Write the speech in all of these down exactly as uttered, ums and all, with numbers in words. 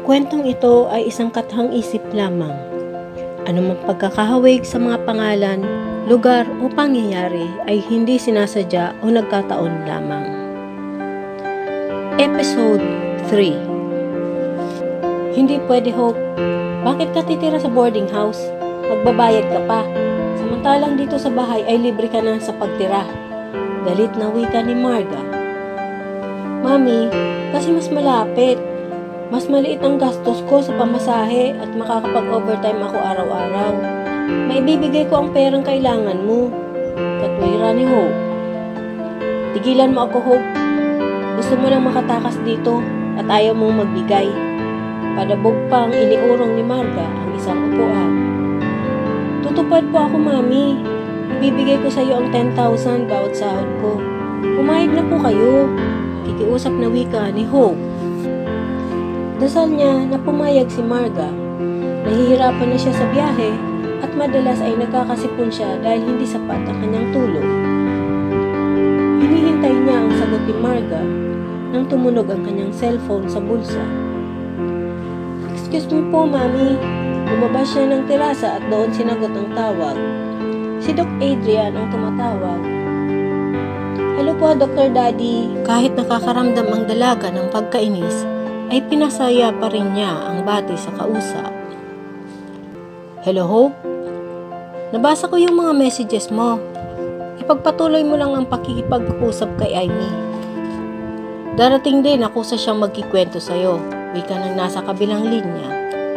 kwentong ito ay isang kathang isip lamang. Anumang pagkakahawig sa mga pangalan, lugar o pangyayari ay hindi sinasadya o nagkataon lamang. Episode three. Hindi pwede, Hope. Bakit ka titira sa boarding house? Magbabayad ka pa. Samantalang dito sa bahay ay libre ka na sa pagtira. Galit na wika ni Marga. Mami, kasi mas malapit. Mas maliit ang gastos ko sa pamasahe at makakapag-overtime ako araw-araw. Maibibigay ko ang perang kailangan mo. Katwira ni Hope. Tigilan mo ako, Hope. Gusto mo lang makatakas dito at ayaw mong magbigay. Padabog pang iniurong ni Marga ang isang upuan. Tutupad po ako, Mami. Ibibigay ko sa iyo ang ten thousand bawat sahod ko. Pumayag na po kayo. Kikiusap na wika ni Hope. Dasal niya na pumayag si Marga. Nahihirapan na siya sa biyahe at madalas ay nagkakasipon siya dahil hindi sapat ang kanyang tulog. Hinihintay niya ang sagot ni Marga nang tumunog ang kanyang cellphone sa bulsa. Excuse me po, Mami. Lumabas siya ng terasa at doon sinagot ang tawag. Si Doc Adrian ang tumatawag. Hello po, Doctor Daddy. Kahit nakakaramdam ang dalaga ng pagkainis, ay pinasaya pa rin niya ang bati sa kausap. Hello, Hope? Nabasa ko yung mga messages mo. Ipagpatuloy mo lang ang pakikipag-usap kay Amy. Darating din ako sa siyang magkikwento sa'yo. Wika nang nasa kabilang linya.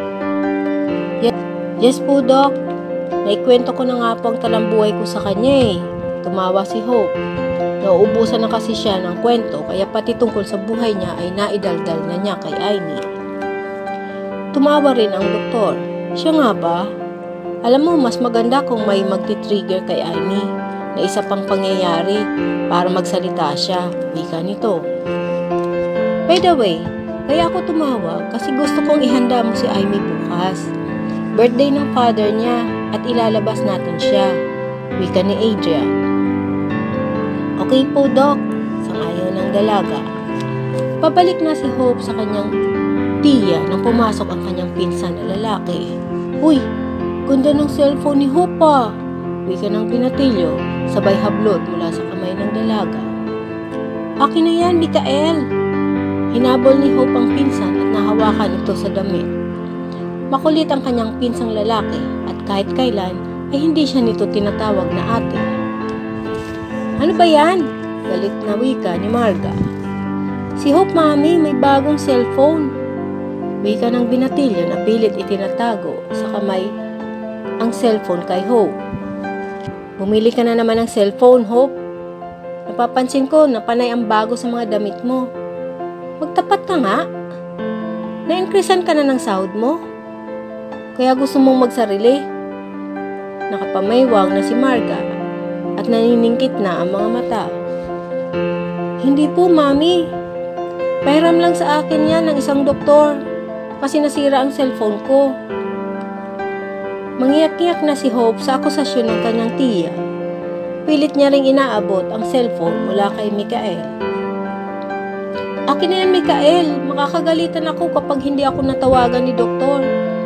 Yes, yes po, Doc. Naikwento ko na nga po ang talambuhay ko sa kanya eh. Tumawa si Hope. Nauubusan na kasi siya ng kwento kaya pati tungkol sa buhay niya ay naidaldal na niya kay Amy. Tumawa rin ang doktor. Siya nga ba? Alam mo, mas maganda kung may magti-trigger kay Amy na isa pang pangyayari para magsalita siya. Wika nito. By the way, kaya ako tumawag kasi gusto kong ihanda mo si Amy bukas. Birthday ng father niya at ilalabas natin siya. Wika ni Adrian. Okay po, Doc. Sangayon ng dalaga. Pabalik na si Hope sa kanyang tiya nang pumasok ang kanyang pinsan na lalaki. Uy, ganda ng cellphone ni Hope ah. Wika ng pinatilyo, sabay hablot mula sa kamay ng dalaga. Akin na yan, Mikael. Hinabol ni Hope ang pinsan at nahawakan ito sa damit. Makulit ang kanyang pinsang lalaki at kahit kailan ay hindi siya nito tinatawag na ate. Ano ba yan? Galit na wika ni Marga. Si Hope, Mami, may bagong cellphone. Wika ng binatilyo na pilit itinatago sa kamay ang cellphone kay Hope. Bumili ka na naman ng cellphone, Hope. Napapansin ko na panay ang bago sa mga damit mo. Magtapat ka nga. Na-increasean ka na ng sahod mo. Kaya gusto mong magsarili. Nakapamaywang na si Marga at naniningkit na ang mga mata. Hindi po, Mami. Pahiram lang sa akin yan ng isang doktor kasi nasira ang cellphone ko. Mangiyak-iyak na si Hope sa akusasyon ng kanyang tiya. Pilit niya ring inaabot ang cellphone mula kay Mikael. Akin na yan, Mikael. Makakagalitan ako kapag hindi ako natawagan ni doktor.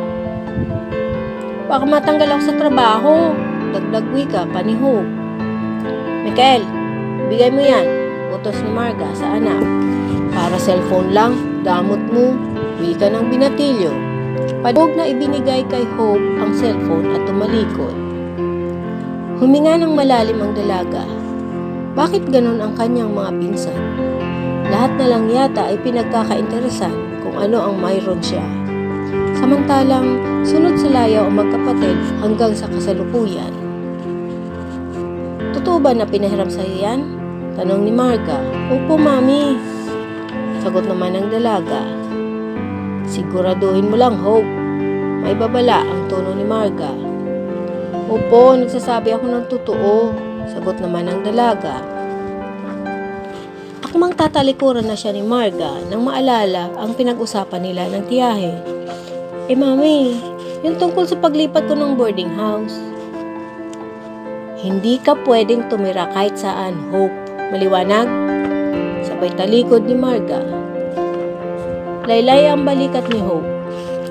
Baka matanggal ako sa trabaho. Dagdag wika pa ni Hope. Mikael, bigay mo yan. Utos ni Marga sa anak. Para cellphone lang, damot mo. Wika ng binatilyo. Padog na ibinigay kay Hope ang cellphone at tumalikod. Huminga ng malalim ang dalaga. Bakit ganun ang kanyang mga pinsan? Lahat na lang yata ay pinagkakainteresan kung ano ang mayroon siya. Samantalang, sunod sa layaw ang magkapatid hanggang sa kasalukuyan. Totoo ba na pinahiram sa'yo yan? Tanong ni Marga. Opo, Mami. Sagot naman ng dalaga. Siguraduhin mo lang, Hope. May babala ang tono ni Marga. Opo, nagsasabi ako ng totoo. Sagot naman ng dalaga. Akmang tatalikuran na siya ni Marga nang maalala ang pinag-usapan nila ng tiyahe. Eh, Mami, yung tungkol sa paglipat ko ng boarding house. Hindi ka pwedeng tumira kahit saan, Hope. Maliwanag? Sabay talikod ni Marga. Laylay ang balikat ni Hope.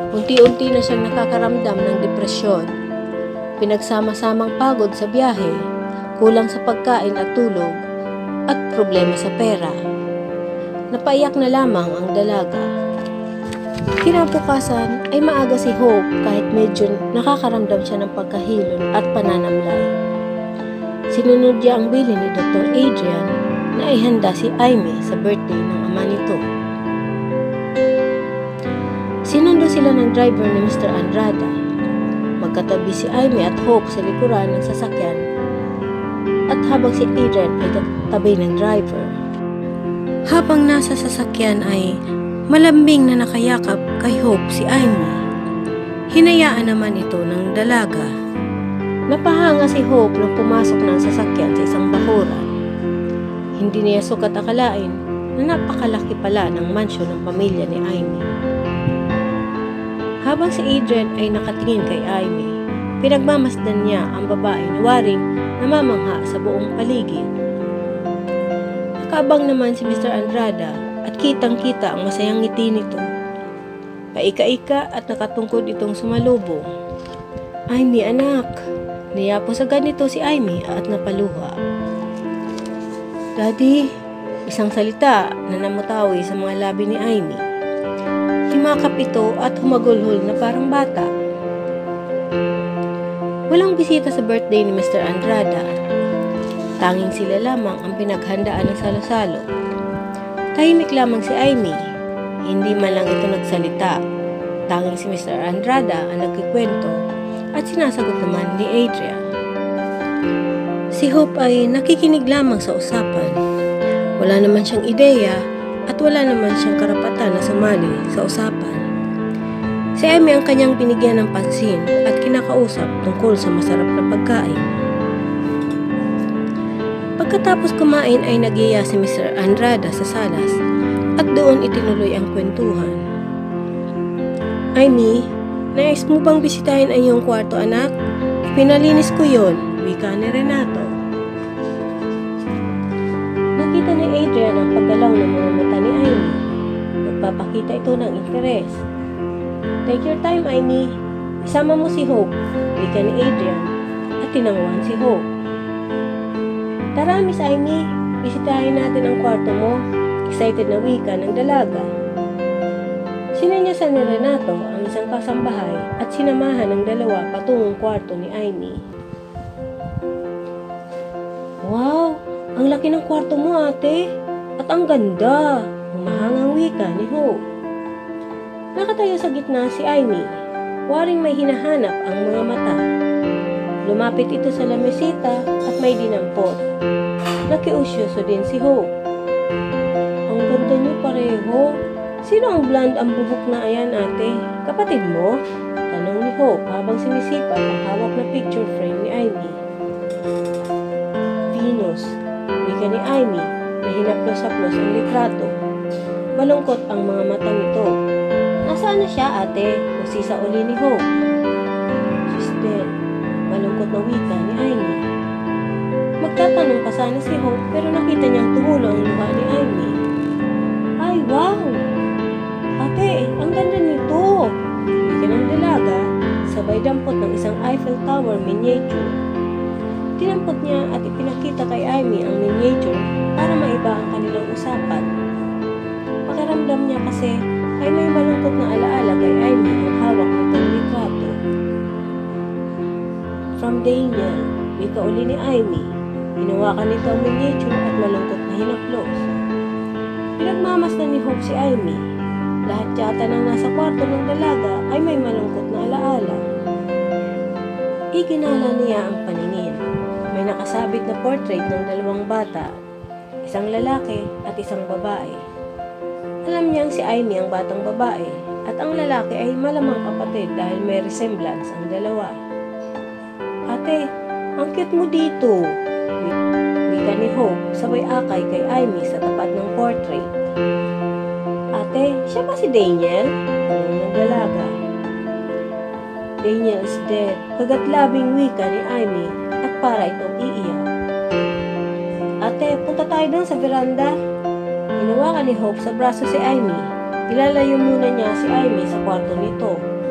Unti-unti na siyang nakakaramdam ng depresyon. Pinagsama-samang pagod sa biyahe, kulang sa pagkain at tulog, at problema sa pera. Napaiyak na lamang ang dalaga. Kinabukasan ay maaga si Hope kahit medyo nakakaramdam siya ng pagkahilon at pananamlay. Sinunod niya ang bilin ni Doctor Adrian na ihanda si Aimee sa birthday ng ama nito. Sinundo sila ng driver ni Mister Andrada. Magkatabi si Aimee at Hope sa likuran ng sasakyan at habang si Adrian ay tabi ng driver. Habang nasa sasakyan ay malambing na nakayakap kay Hope si Aimee. Hinayaan naman ito ng dalaga. Napahanga si Hope nang pumasok ng sasakyan sa isang bakuran. Hindi niya sukat akalain na napakalaki pala ng mansyon ng pamilya ni Aimee. Habang si Adrian ay nakatingin kay Aimee, pinagmamasdan niya ang babae na waring namamangha sa buong paligid. Nakabang naman si Mister Andrada at kitang-kita ang masayang ngiti nito. Paika-ika at nakatungkod itong sumalubong. Aimee, anak. Niyapo sa ganito si Aimee at napaluha. Daddy, isang salita na namutawi sa mga labi ni Aimee. Himakap ito at humagulhol na parang bata. Walang bisita sa birthday ni Mister Andrada. Tanging sila lamang ang pinaghandaan ng salo-salo. Tahimik lamang si Aimee. Hindi man lang ito nagsalita. Tanging si Mister Andrada ang nagkikwento at sinasagot naman ni Adrian. Si Hope ay nakikinig lamang sa usapan. Wala naman siyang ideya at wala naman siyang karapatan na sumali sa usapan. Si Aimee ang kanyang binigyan ng pansin at kinakausap tungkol sa masarap na pagkain. Pagkatapos kumain ay nagyaya si Mister Andrada sa salas at doon itinuloy ang kwentuhan. Aimee, nais mo bang bisitahin ang iyong kwarto, anak? Pinalinis ko yon, wika ni Renato. Nakita ni Adrian ang paggalaw ng mga mata ni Aimee. Nagpapakita ito ng interes. Take your time, Aimee. Isama mo si Hope, wika ni Adrian, at tinanguhan si Hope. Tara, Miss Aimee, bisitahin natin ang kwarto mo. Excited na wika ng dalaga. Sinanyasan ni Renato ang isang kasambahay at sinamahan ng dalawa patungong kwarto ni Aimee. Wow! Ang laki ng kwarto mo, ate! At ang ganda! Humahangang wika ni Hope. Nakatayo sa gitna si Aimee. Waring may hinahanap ang mga mata. Lumapit ito sa lamesita at may dinampot. Nakiusyoso din si Hope. Ang ganda niyo pareho. Sino ang blonde ang buhok na ayan, ate? Kapatid mo? Tanong ni Hope habang sinisipat ang hawak na picture frame ni Aimee. Venus, wika ni Aimee na hinaplos-haplos ang litrato. Malungkot ang mga mata nito. Nasaan na siya, ate? Usisa uli ni Hope. She's dead. Malungkot na wika ni Aimee. Magtatanong pa sana si Hope pero nakita niyang tumulo ang luha ni Aimee. Ay, wow! Ate, ang ganda nito! Wika ng dalaga, sabay dampot ng isang Eiffel Tower miniature. Tinampot niya at ipinakita kay Aimee ang miniature para maiba ang kanilang usapan. Pakiramdam niya kasi ay may malungkot na alaala kay Aimee ang hawak nitong litrato. From Daniel, wika uli ni Aimee. Hinawakan nito ang miniature at malungkot na hinaplos. Pinagmamasdan ni Hope si Aimee. Lahat yata ng nasa kwarto ng dalaga ay may malungkot na alaala. Iginala niya ang paningin. May nakasabit na portrait ng dalawang bata, isang lalaki at isang babae. Alam niyang si Aimee ang batang babae at ang lalaki ay malamang kapatid dahil may resemblance ang dalawa. Ate, ang cute mo dito! Wika ni Hope sabay akay kay Aimee sa tapat ng portrait. Ate, siya ba si Daniel? Tanong ng dalaga. Daniel is dead. Kagatlabing wika ni Aimee at para itong iiyak. Ate, punta tayo doon sa veranda. Hinawakan ni Hope sa braso si Aimee. Ilalayo muna niya si Aimee sa kwarto nito.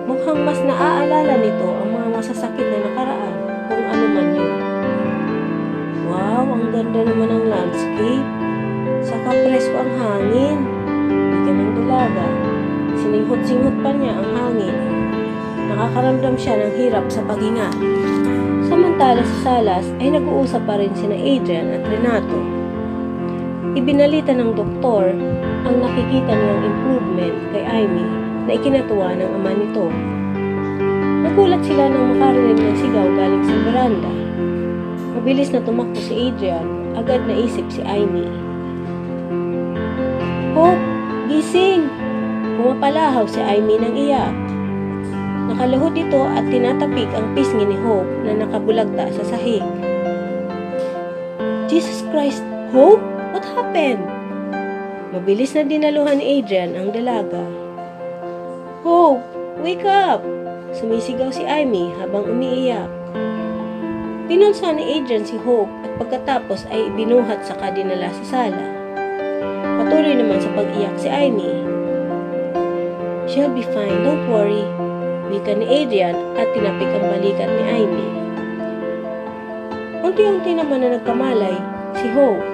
Mukhang mas naaalala nito ang mga masasakit na nakaraan kung ano man yun. Wow, ang ganda naman ng landscape. Saka presko ang hangin. Wika ng dalaga. Sininghot-singhot pa niya ang hangin. Nakakaramdam siya ng hirap sa paghinga. Samantala sa salas ay nag-uusap pa rin sina Adrian at Renato. Ibinalita ng doktor ang nakikita niyang improvement kay Amy na ikinatuwa ng ama nito. Nagulat sila nang makarinig ng sigaw galing sa veranda. Mabilis na tumakbo si Adrian, agad naisip si Amy. Hope, gising! Pumapalahaw si Amy ng iyak. Nakaluhod ito at tinatapik ang pisngi ni Hope na nakabulagta sa sahig. Jesus Christ, Hope? What happened? Mabilis na dinaluhan ni Adrian ang dalaga. Hope, wake up! Sumisigaw si Amy habang umiiyak. Pinunsa ni Adrian si Hope at pagkatapos ay binuhat saka dinala sa sala. Patuloy naman sa pag-iyak si Amy. She'll be fine, don't worry. Wika ni Adrian at tinapik ang balikat ni Amy. Unti-unti naman na nagkamalay si Hope.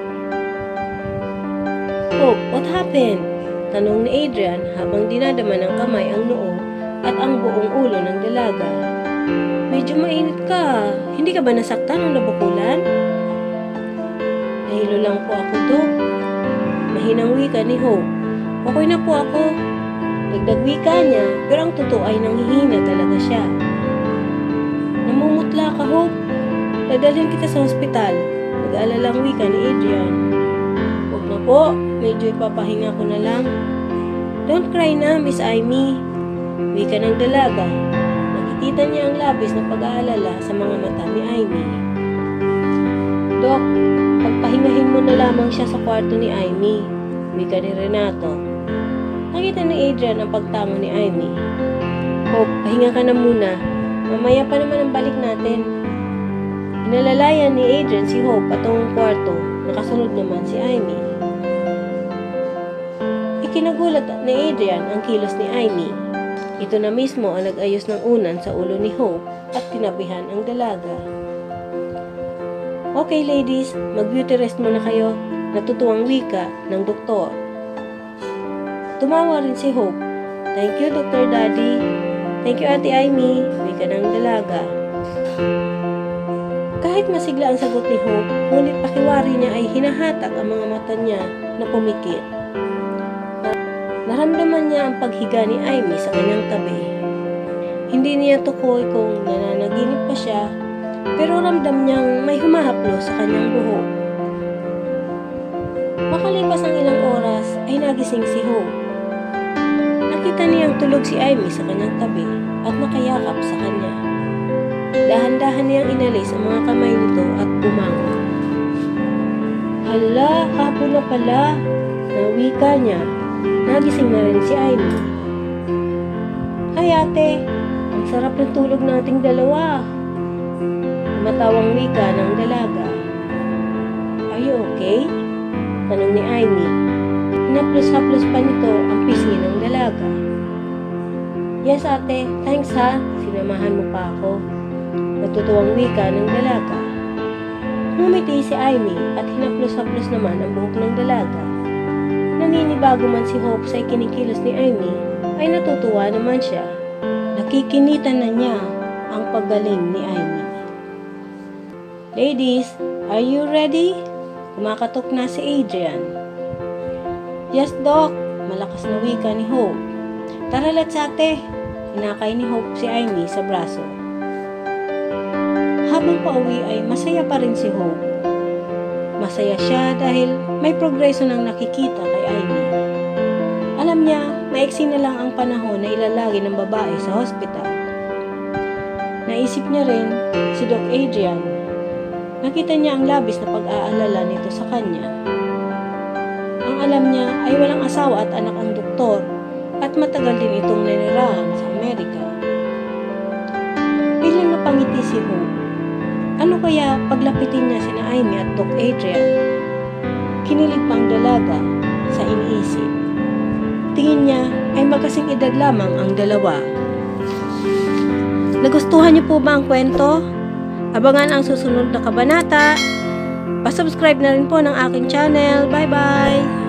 Hope, what happened? Tanong ni Adrian habang dinadama ng kamay ang noo at ang buong ulo ng dalaga. Medyo mainit ka. Hindi ka ba nasaktan o nabukulan? Nahilo lang po ako, Dok. Mahinang wika ni Hope. Okay na po ako. Dagdag wika niya, pero ang totoo ay nanghihina talaga siya. Namumutla ka, Hope. Dadalhin kita sa ospital. Nag-aalalang wika ni Adrian. Huwag na po, medyo ipapahinga ko na lang. Don't cry na, Miss Amy. Wika ng dalaga. Nakikita niya ang labis na pag-aalala sa mga mata ni Amy. Dok, pagpahingahin mo na lamang siya sa kwarto ni Amy. Wika ni Renato. Nakita ni Adrian ang pagtango ni Amy. Hope, pahinga ka na muna. Mamaya pa naman ang balik natin. Inalalayan ni Adrian si Hope patungong kwarto. Nakasunod naman si Amy. Ikinagulat ni Adrian ang kilos ni Amy. Ito na mismo ang nag-ayos ng unan sa ulo ni Hope at tinabihan ang dalaga. Okay ladies, mag-beauty rest muna kayo. Natutuwang wika ng doktor. Tumawa rin si Hope. Thank you, Doctor Daddy. Thank you, Ate Amy. Wika ng dalaga. Kahit masigla ang sagot ni Hope, ngunit pakiwari niya ay hinahatak ang mga mata niya na pumikit. Naramdaman niya ang paghiga ni Amy sa kanyang tabi. Hindi niya tukoy kung nananaginip pa siya, pero ramdam niyang may humahaplo sa kanyang buhok. Makalipas ang ilang oras ay nagising si Hope. Nakita niyang tulog si Amy sa kanyang tabi at nakayakap sa kanya. Dahan-dahan niyang inalis ang mga kamay nito at bumangon. Hala, hapon na pala. Nawika niya. Nagising na rin si Amy. Hay ate, ang sarap ng tulog nating dalawa. Matawang wika ng dalaga. Are you okay? Tanong ni Amy. Hinaplos-haplos pa nito ang pisngi ng dalaga. Yes ate, thanks ha. Sinamahan mo pa ako. Natutuwang wika ng dalaga. Ngumiti si Amy at hinaplos-haplos naman ang buhok ng dalaga. Naninibago man si Hope sa ikinikilos ni Amy, ay natutuwa naman siya. Nakikinitan na niya ang paggaling ni Amy. Ladies, are you ready? Kumakatok na si Adrian. Yes, Doc. Malakas na wika ni Hope. Tara, let's ate. Hinakay ni Hope si Amy sa braso. Habang pauwi ay masaya pa rin si Hope. Masaya siya dahil may progreso nang nakikita kay Amy. Alam niya, maiksi na lang ang panahon na ilalagi ng babae sa hospital. Naisip niya rin si Doc Adrian. Nakita niya ang labis na pag-aalala nito sa kanya. Ang alam niya ay walang asawa at anak ang doktor at matagal din itong nanirahan sa Amerika. Biglang napangiti si Hope. Ano kaya paglapitin niya sina Amy at Doc Adrian? Kinilig pang dalaga sa iniisip. Tingin niya ay magkasing edad lamang ang dalawa. Nagustuhan niyo po ba ang kwento? Abangan ang susunod na kabanata. Pa-subscribe na rin po ng aking channel. Bye-bye!